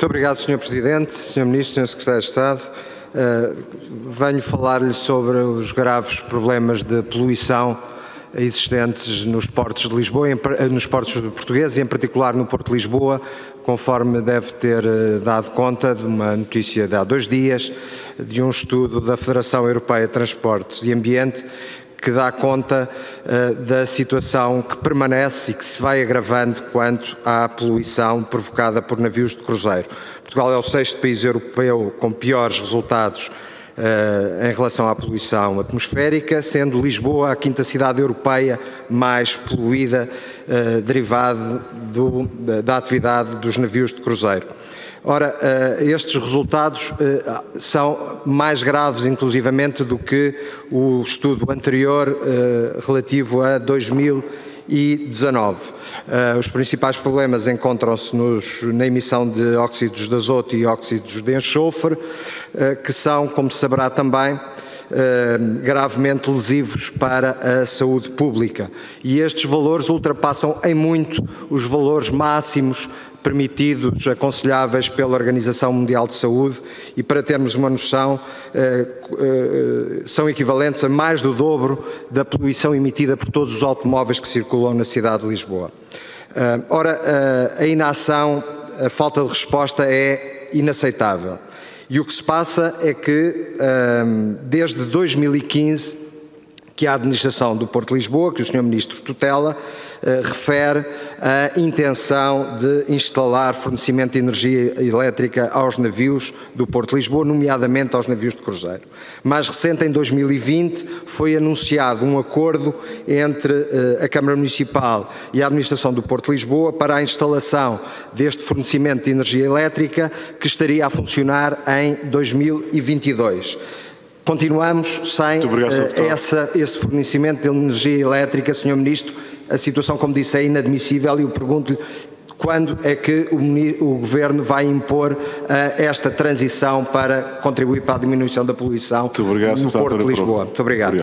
Muito obrigado, Sr. Presidente, Sr. Ministro, Sr. Secretário de Estado. Venho falar-lhe sobre os graves problemas de poluição existentes nos portos de Lisboa, nos portos portugueses, e em particular no Porto de Lisboa, conforme deve ter dado conta de uma notícia de há 2 dias, de um estudo da Federação Europeia de Transportes e Ambiente, que dá conta da situação que permanece e que se vai agravando quanto à poluição provocada por navios de cruzeiro. Portugal é o 6º país europeu com piores resultados em relação à poluição atmosférica, sendo Lisboa a 5ª cidade europeia mais poluída, derivada da atividade dos navios de cruzeiro. Ora, estes resultados são mais graves, inclusivamente, do que o estudo anterior relativo a 2019. Os principais problemas encontram-se na emissão de óxidos de azoto e óxidos de enxofre, que são, como se saberá também, gravemente lesivos para a saúde pública. E estes valores ultrapassam em muito os valores máximos permitidos, aconselháveis pela Organização Mundial de Saúde, e para termos uma noção, são equivalentes a mais do dobro da poluição emitida por todos os automóveis que circulam na cidade de Lisboa. Ora, a inação, a falta de resposta é inaceitável. E o que se passa é que, desde 2015, que a administração do Porto de Lisboa, que o Sr. Ministro tutela, refere a intenção de instalar fornecimento de energia elétrica aos navios do Porto de Lisboa, nomeadamente aos navios de cruzeiro. Mais recente, em 2020, foi anunciado um acordo entre a Câmara Municipal e a administração do Porto de Lisboa para a instalação deste fornecimento de energia elétrica, que estaria a funcionar em 2022. Continuamos sem esse fornecimento de energia elétrica, Sr. Ministro. A situação, como disse, é inadmissível, e eu pergunto-lhe quando é que o Governo vai impor esta transição para contribuir para a diminuição da poluição no Porto de Lisboa. Muito obrigado.